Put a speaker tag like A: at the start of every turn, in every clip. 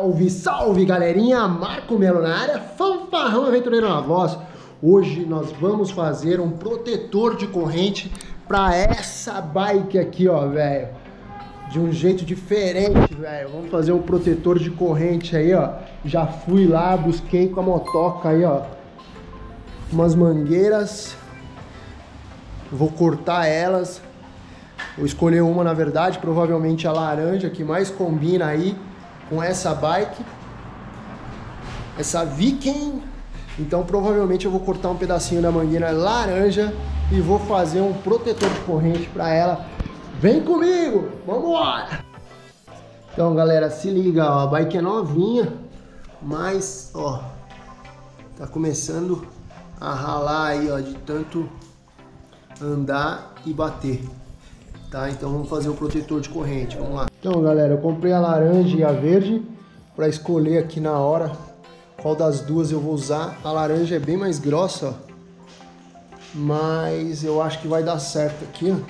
A: Salve, salve galerinha, Marco Melo na área, fanfarrão aventureiro na voz. Hoje nós vamos fazer um protetor de corrente para essa bike aqui, ó, velho. De um jeito diferente, velho. Vamos fazer um protetor de corrente aí, ó. Já fui lá, busquei com a motoca aí, ó, umas mangueiras. Vou cortar elas. Vou escolher uma, na verdade, provavelmente a laranja, que mais combina aí com essa bike, essa Viking. Então provavelmente eu vou cortar um pedacinho da mangueira laranja e vou fazer um protetor de corrente para ela. Vem comigo, vamos embora! Então galera, se liga, ó, a bike é novinha, mas ó, tá começando a ralar aí, ó, de tanto andar e bater. Tá, então vamos fazer o protetor de corrente, vamos lá. Então galera, eu comprei a laranja e a verde para escolher aqui na hora qual das duas eu vou usar. A laranja é bem mais grossa, ó, mas eu acho que vai dar certo aqui, ó,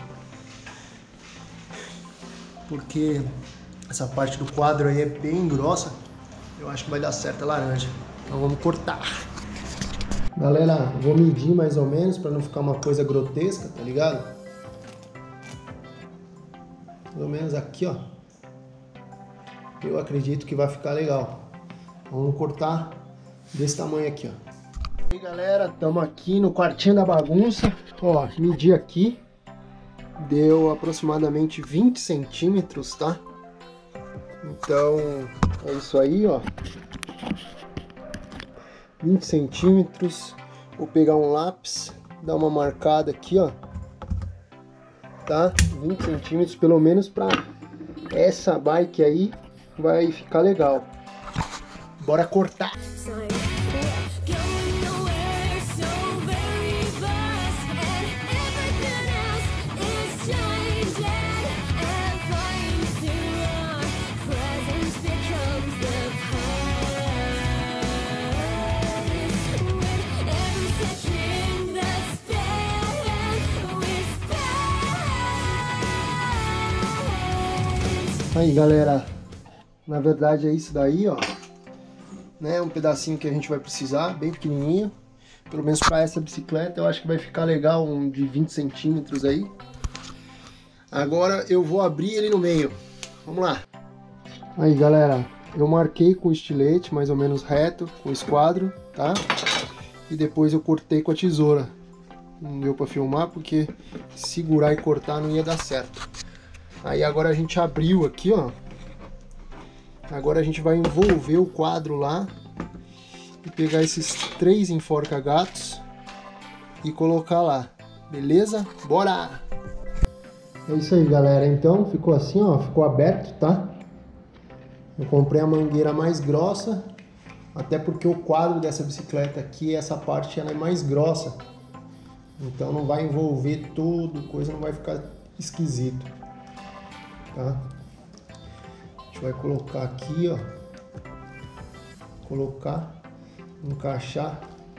A: porque essa parte do quadro aí é bem grossa. Eu acho que vai dar certo a laranja, então vamos cortar. Galera, vou medir mais ou menos para não ficar uma coisa grotesca, tá ligado? Pelo menos aqui, ó, eu acredito que vai ficar legal. Vamos cortar desse tamanho aqui, ó. E aí galera, estamos aqui no quartinho da bagunça. Ó, medi aqui, deu aproximadamente 20 centímetros, tá? Então é isso aí, ó, 20 centímetros. Vou pegar um lápis, dar uma marcada aqui, ó, tá? 20 centímetros pelo menos para essa bike aí vai ficar legal. Bora cortar. Aí galera, na verdade é isso daí, ó, né, um pedacinho que a gente vai precisar, bem pequenininho, pelo menos para essa bicicleta. Eu acho que vai ficar legal um de 20 centímetros aí. Agora eu vou abrir ele no meio, vamos lá. Aí galera, eu marquei com o estilete mais ou menos reto, com o esquadro, tá? E depois eu cortei com a tesoura. Não deu para filmar porque segurar e cortar não ia dar certo. Aí agora a gente abriu aqui, ó. Agora a gente vai envolver o quadro lá e pegar esses 3 enforca-gatos e colocar lá, beleza? Bora! É isso aí galera, então ficou assim, ó, ficou aberto, tá? Eu comprei a mangueira mais grossa, até porque o quadro dessa bicicleta aqui, essa parte ela é mais grossa, então não vai envolver tudo, coisa não vai ficar esquisito. Tá? A gente vai colocar aqui, ó, colocar, encaixar,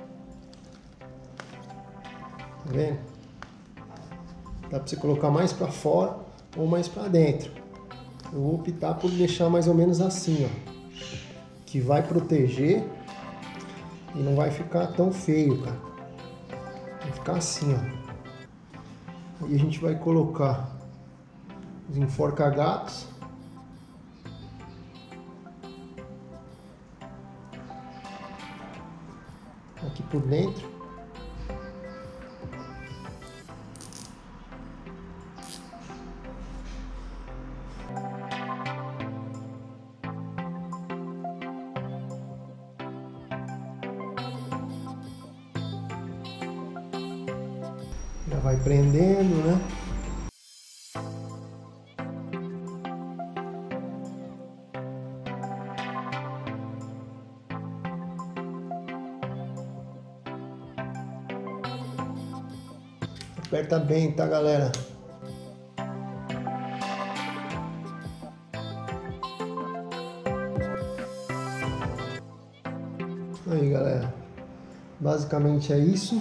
A: tá vendo? Dá pra você colocar mais pra fora ou mais pra dentro. Eu vou optar por deixar mais ou menos assim, ó, que vai proteger e não vai ficar tão feio, cara. Vai ficar assim, ó. Aí a gente vai colocar os enforca-gatos. Aqui por dentro. Já vai prendendo, né? Aperta bem, tá galera? Aí galera, basicamente é isso.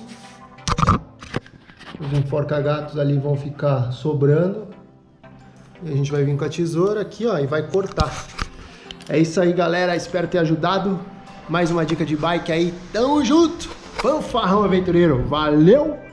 A: Os enforca-gatos ali vão ficar sobrando. E a gente vai vir com a tesoura aqui, ó, e vai cortar. É isso aí, galera. Espero ter ajudado. Mais uma dica de bike aí. Tamo junto. Fanfarrão Aventureiro. Valeu!